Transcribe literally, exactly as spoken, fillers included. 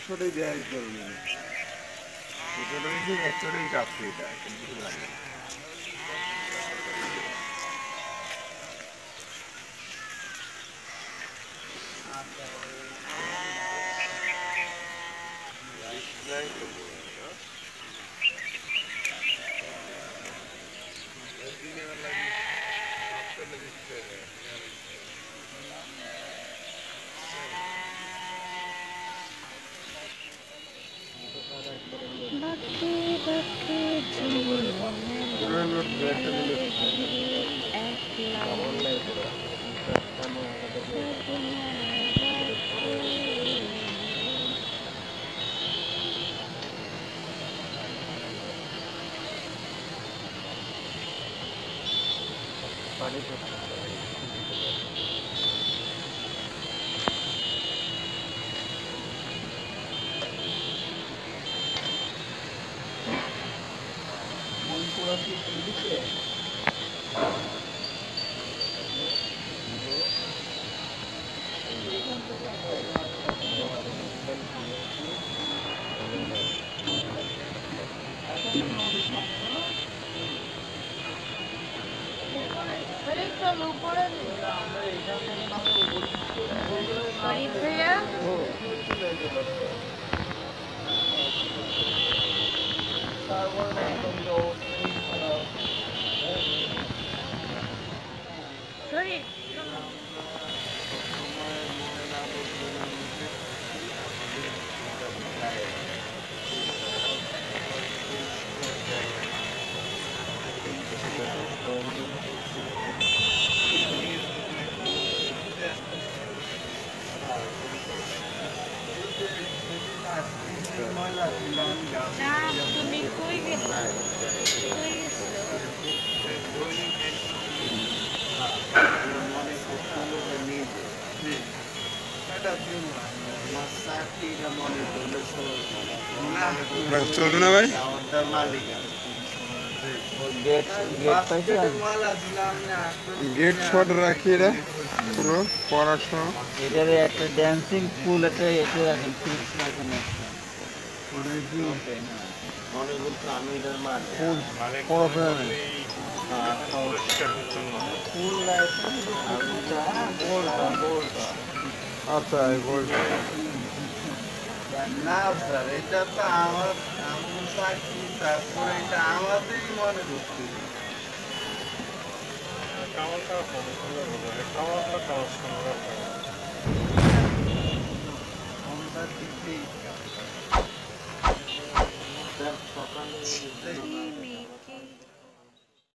একশোটাই দেয় করবে একশোটাই কাটছে এটা কিন্তু লাগে বাঁকে বাঁকে জীবনে একলা Arif भैया sorry না তুমি কই গেছো কই গেছো চলবে না ভাই গেট শট রাখি এটা পুরো পড়াশোনা এটার একটা ড্যান্সিং পুল একটা এসে রাখেন ফিক্স রাখেন আচ্ছা বলছি না স্যার এটা তো আমার আমার চাকরি তারপরে এটা আমাদেরই মনে করতে আমরা ঠিক